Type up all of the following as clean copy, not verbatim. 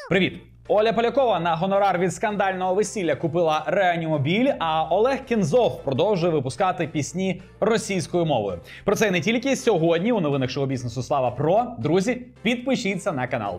Привіт! Оля Полякова на гонорар від скандального весілля купила реанімобіль, а Олег Кензов продовжує випускати пісні російською мовою. Про це і не тільки сьогодні у новинах шоу-бізнесу Слава Про. Друзі, підпишіться на канал.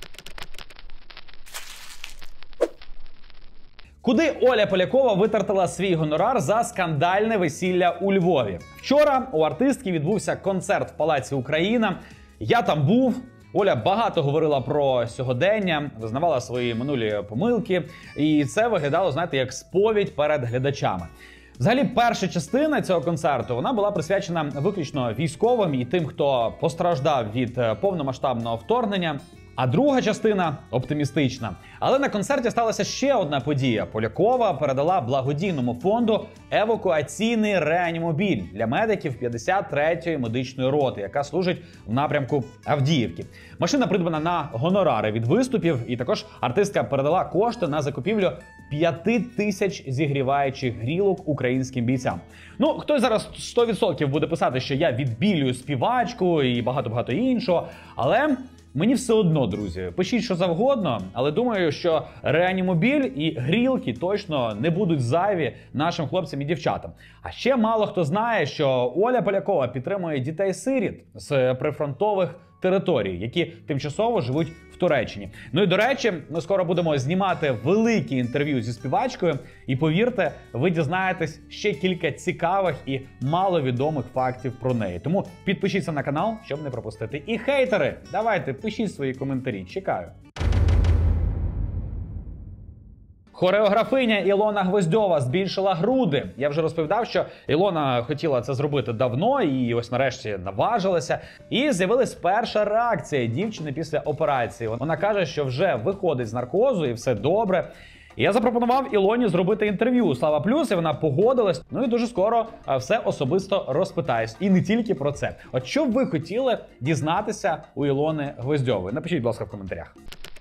Куди Оля Полякова витратила свій гонорар за скандальне весілля у Львові? Вчора у артистки відбувся концерт в Палаці Україна. Я там був. Оля багато говорила про сьогодення, визнавала свої минулі помилки. І це виглядало, знаєте, як сповідь перед глядачами. Взагалі, перша частина цього концерту, вона була присвячена виключно військовим і тим, хто постраждав від повномасштабного вторгнення. А друга частина оптимістична. Але на концерті сталася ще одна подія. Полякова передала благодійному фонду евакуаційний реанімобіль для медиків 53-ї медичної роти, яка служить в напрямку Авдіївки. Машина придбана на гонорари від виступів, і також артистка передала кошти на закупівлю 5000 зігріваючих грілок українським бійцям. Ну, хтось зараз 100% буде писати, що я відбілюю співачку і багато-багато іншого, але мені все одно, друзі, пишіть що завгодно, але думаю, що реанімобіль і грілки точно не будуть зайві нашим хлопцям і дівчатам. А ще мало хто знає, що Оля Полякова підтримує дітей-сиріт з прифронтових територій, які тимчасово живуть в Туреччині. Ну і до речі, ми скоро будемо знімати великі інтерв'ю зі співачкою, і повірте, ви дізнаєтесь ще кілька цікавих і маловідомих фактів про неї. Тому підпишіться на канал, щоб не пропустити. І хейтери, давайте, пишіть свої коментарі, чекаю. Хореографиня Ілона Гвоздьова збільшила груди. Я вже розповідав, що Ілона хотіла це зробити давно і ось нарешті наважилася. І з'явилась перша реакція дівчини після операції. Вона каже, що вже виходить з наркозу і все добре. І я запропонував Ілоні зробити інтерв'ю у Слава Плюс, і вона погодилась. Ну і дуже скоро все особисто розпитаюсь. І не тільки про це. От що б ви хотіли дізнатися у Ілони Гвоздьової? Напишіть, будь ласка, в коментарях.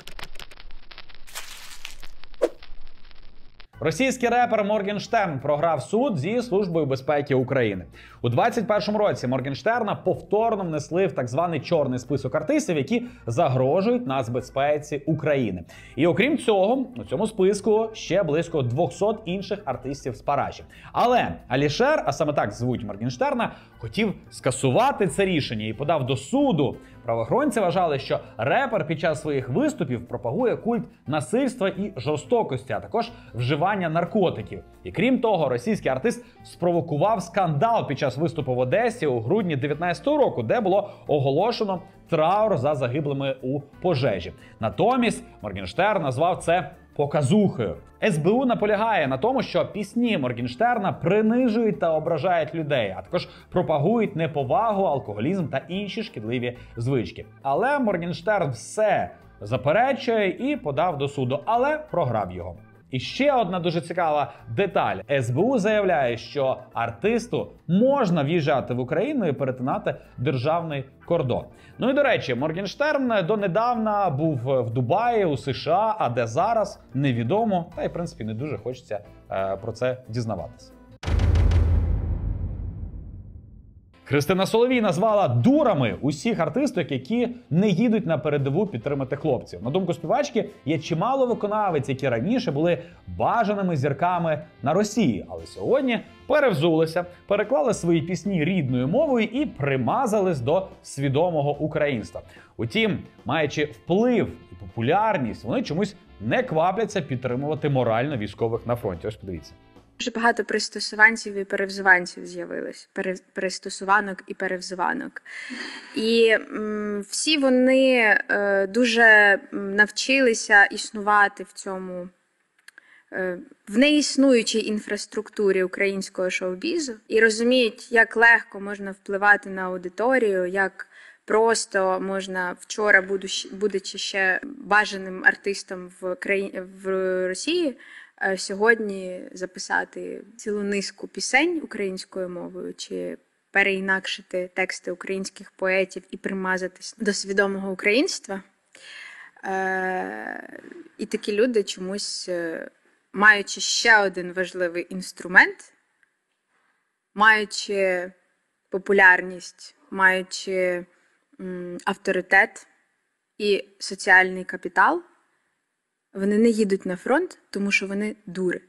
Російський репер Моргенштерн програв суд зі Службою безпеки України. У 2021 році Моргенштерна повторно внесли в так званий чорний список артистів, які загрожують нацбезпеці України. І окрім цього, у цьому списку ще близько 200 інших артистів з Параші. Але Алішер, а саме так звуть Моргенштерна, хотів скасувати це рішення і подав до суду. Правоохоронці вважали, що репер під час своїх виступів пропагує культ насильства і жорстокості, а також вживання наркотиків. І крім того, російський артист спровокував скандал під час виступу в Одесі у грудні 2019 року, де було оголошено траур за загиблими у пожежі. Натомість Моргенштерн назвав це показухою. СБУ наполягає на тому, що пісні Моргенштерна принижують та ображають людей, а також пропагують неповагу, алкоголізм та інші шкідливі звички. Але Моргенштерн все заперечує і подав до суду, але програв його. І ще одна дуже цікава деталь. СБУ заявляє, що артисту можна в'їжджати в Україну і перетинати державний кордон. Ну і до речі, Моргенштерн донедавна був в Дубаї, у США, а де зараз – невідомо. Та й, в принципі, не дуже хочеться про це дізнаватися. Христина Соловій назвала дурами усіх артисток, які не їдуть на передову підтримати хлопців. На думку співачки, є чимало виконавиць, які раніше були бажаними зірками на Росії, але сьогодні перевзулися, переклали свої пісні рідною мовою і примазались до свідомого українства. Утім, маючи вплив і популярність, вони чомусь не квапляться підтримувати морально військових на фронті. Ось подивіться. Дуже багато пристосуванців і перевзуванців з'явилось. Пристосуванок і перевзуванок. І всі вони дуже навчилися існувати в цьому, в неіснуючій інфраструктурі українського шоу-бізу. І розуміють, як легко можна впливати на аудиторію, як просто можна вчора, будучи ще бажаним артистом в Росії, сьогодні записати цілу низку пісень українською мовою чи переінакшити тексти українських поетів і примазатись до свідомого українства. І такі люди чомусь, маючи ще один важливий інструмент, маючи популярність, маючи авторитет і соціальний капітал, Вони не їдуть на фронт, тому що вони дури.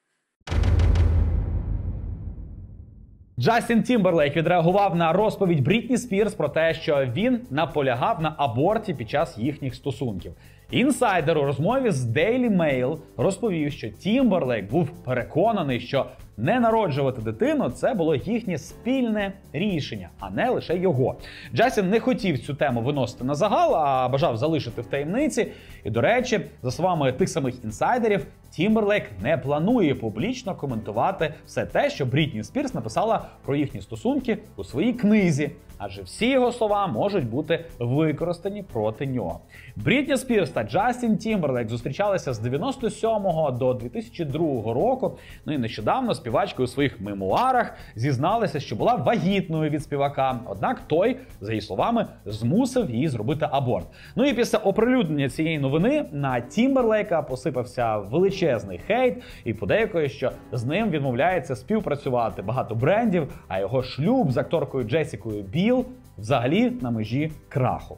Джастін Тімберлейк відреагував на розповідь Брітні Спірс про те, що він наполягав на аборті під час їхніх стосунків. Інсайдер у розмові з Daily Mail розповів, що Тімберлейк був переконаний, що не народжувати дитину – це було їхнє спільне рішення, а не лише його. Джастін не хотів цю тему виносити на загал, а бажав залишити в таємниці. І, до речі, за словами тих самих інсайдерів, Тімберлейк не планує публічно коментувати все те, що Брітні Спірс написала про їхні стосунки у своїй книзі, адже всі його слова можуть бути використані проти нього. Брітні Спірс та Джастін Тімберлейк зустрічалися з 97-го до 2002 року. Ну і нещодавно співачка у своїх мемуарах зізналася, що була вагітною від співака. Однак той, за її словами, змусив її зробити аборт. Ну і після оприлюднення цієї новини на Тімберлейка посипався величезний хейт і подейкує, що з ним відмовляється співпрацювати багато брендів, а його шлюб з акторкою Джесікою Біл взагалі на межі краху.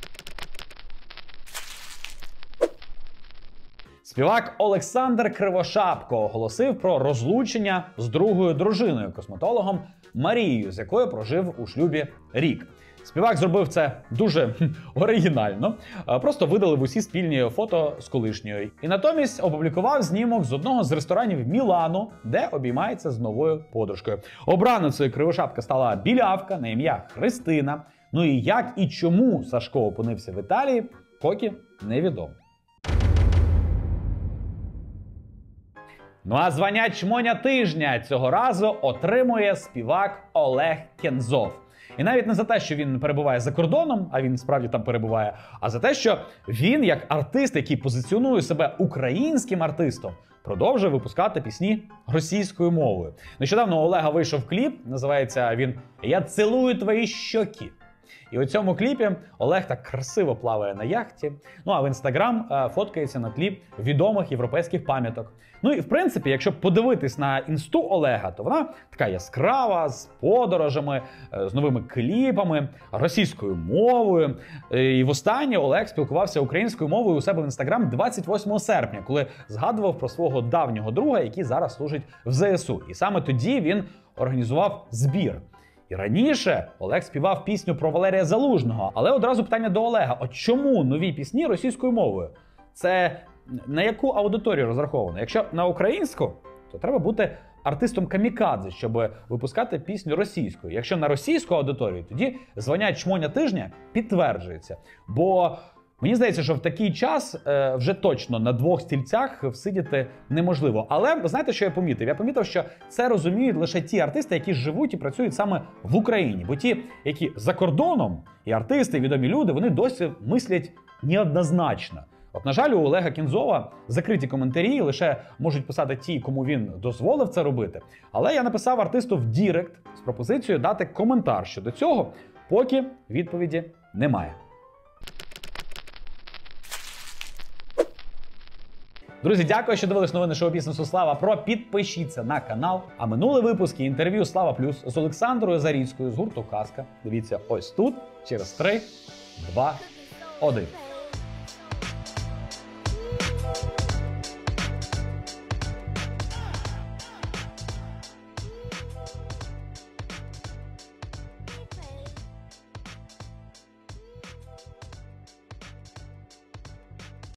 Співак Олександр Кривошапко оголосив про розлучення з другою дружиною, косметологом Марією, з якою прожив у шлюбі рік. Співак зробив це дуже оригінально, просто видалив усі спільні фото з колишньою. І натомість опублікував знімок з одного з ресторанів Мілану, де обіймається з новою подружкою. Обраницею Кривошапка стала білявка на ім'я Христина. Ну і як і чому Сашко опинився в Італії, поки невідомо. Ну а звання чмоня тижня цього разу отримує співак Олег Кензов. І навіть не за те, що він перебуває за кордоном, а він справді там перебуває, а за те, що він, як артист, який позиціонує себе українським артистом, продовжує випускати пісні російською мовою. Нещодавно у Олега вийшов кліп, називається він «Я цілую твої щоки». І у цьому кліпі Олег так красиво плаває на яхті, ну а в Інстаграм фоткається на тлі відомих європейських пам'яток. Ну і в принципі, якщо подивитись на інсту Олега, то вона така яскрава, з подорожами, з новими кліпами, російською мовою. І востаннє Олег спілкувався українською мовою у себе в Інстаграм 28 серпня, коли згадував про свого давнього друга, який зараз служить в ЗСУ. І саме тоді він організував збір. І раніше Олег співав пісню про Валерія Залужного. Але одразу питання до Олега. От чому нові пісні російською мовою? Це на яку аудиторію розраховано? Якщо на українську, то треба бути артистом камікадзе, щоб випускати пісню російською. Якщо на російську аудиторію, тоді звання чмоня тижня підтверджується. Бо мені здається, що в такий час вже точно на двох стільцях всидіти неможливо. Але ви знаєте, що я помітив? Я помітив, що це розуміють лише ті артисти, які живуть і працюють саме в Україні. Бо ті, які за кордоном, і артисти, і відомі люди, вони досі мислять неоднозначно. От, на жаль, у Олега Кензова закриті коментарі, лише можуть писати ті, кому він дозволив це робити. Але я написав артисту в Дірект з пропозицією дати коментар щодо цього, поки відповіді немає. Друзі, дякую, що дивились новини шоу-бізнесу Слава Про. Підпишіться на канал. А минулий випуск і інтерв'ю Слава Плюс з Олександрою Заріцькою з гурту Казка. Дивіться ось тут, через 3, 2, 1.